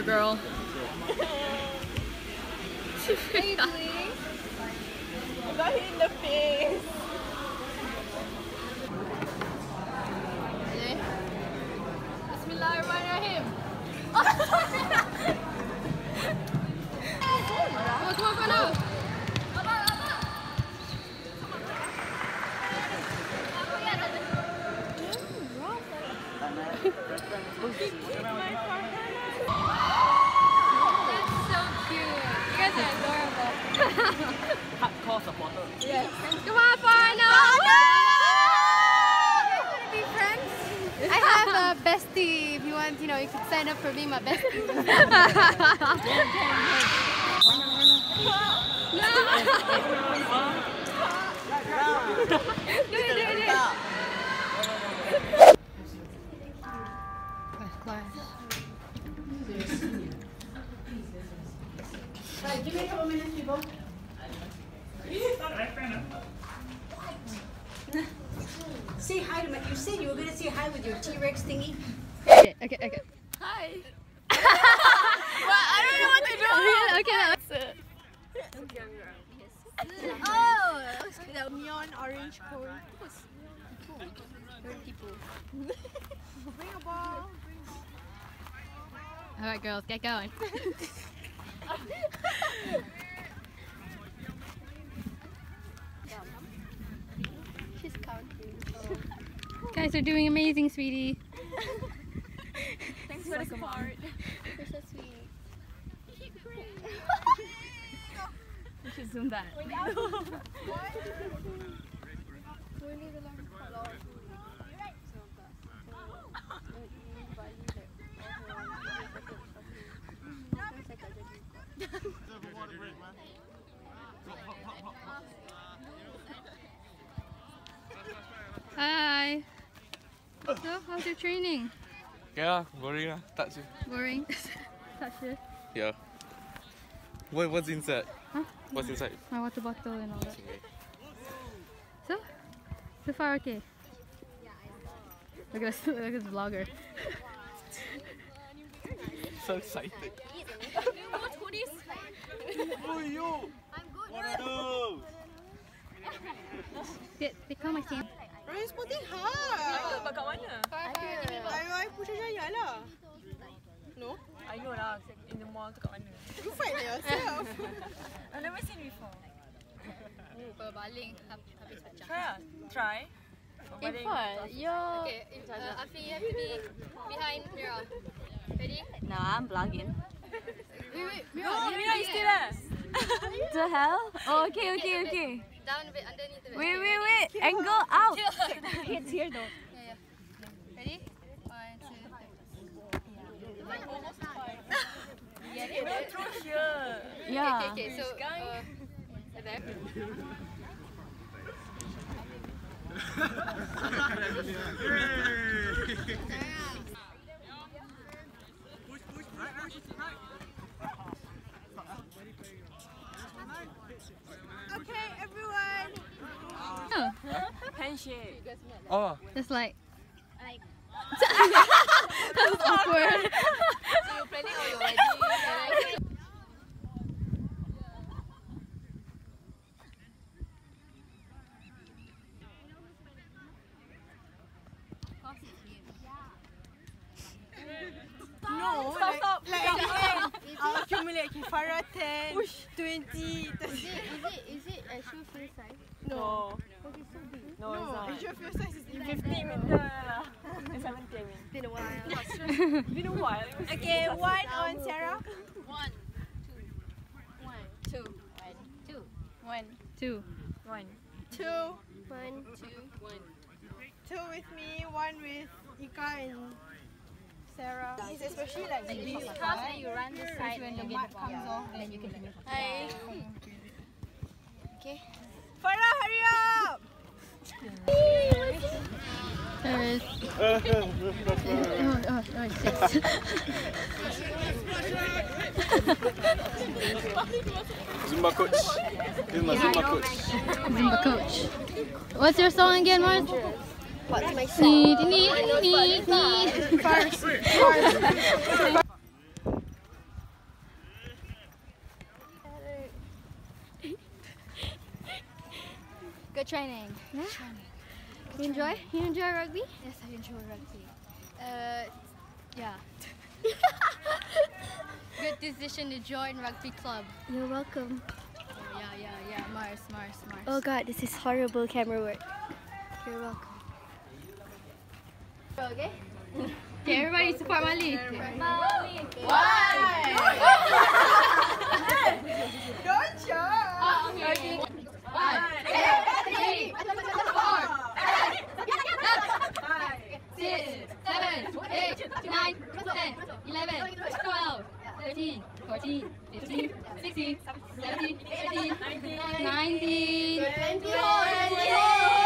Poor girl. What are you doing? I got hit in the face. Okay. Bismillahirrahmanirrahim. Come on, now. That's so cute. You guys are adorable. Hardcore supporter. Yes. Come on, Farno! You want to be friends? I have a bestie. If you want, you can sign up for being my bestie. Do it. Class. Right, give me a couple minutes, people. Say hi to me. You said you were going to say hi with your T-Rex thingy. Okay. Hi. Well, I don't know what to do. Okay, that's it. Oh, the neon orange cone. Bring a ball. Alright, girls, get going. She's counting. Guys are doing amazing, sweetie. Thanks for the support. You're so sweet. You should zoom that. Hi. So, how's your training? Yeah, boring lah. Tak sih. Boring? Touch it. Yeah. What's inside? Huh? What's inside? My water bottle and all that. So far okay. Look at this vlogger. So excited. Do you want hoodies? Oh, you! I'm good. What are those? They call my stand. Ryan spotting hard. Kat mana? I Putrajaya lah. No? I know lah. In the mall tu kat mana? You find it yourself. I've never seen before. Baling habis pecah. Try lah. Try. Okay, Afi, you have to be behind Mira. Ready? No, I'm vlogging. Wait, No, Mira is still there. The hell? Oh, okay. Down a bit, underneath a bit. Wait. Angle out. It's here though. Yeah. Ready? 1, 2, 3. Don't throw here. Yeah. Okay, so there. Okay, everyone. Oh, Handshake. Oh. just like. That was awkward. So you're planning on your wedding? No, Stop. I'll accumulate. Okay, Farah 10, 20, 30. Is it a shoe free size? No. Okay, so big. No, it's No, not. your first size is 50 meter lah. 70 I mean. been a while. Been a while. Okay, one on Sarah. 1, 2, 1, 2, 1, 2, 2. 1, 2, 1. 2 with me, 1 with Ika and Sarah. It's especially like the leaves After you run the side when the and mud comes off, and then you can finish. Hi. Okay. Farah, hurry up! There is. Zumba coach. This is my Zumba coach. Zumba coach. What's your song again, Mars? What's my song? Need. First. Training. Yeah? Training. You enjoy? You enjoy rugby? Yes, I enjoy rugby. Yeah. Good decision to join rugby club. You're welcome. Yeah. Mars. Oh God, this is horrible camera work. You're welcome. Okay, everybody support Mali. Why? Don't show. Okay. 1, 2, 3, 4, 5, 6, 7, 8, 9, 10, 11, 12, 13, 14, 15, 16, 17, 18, 19, 20.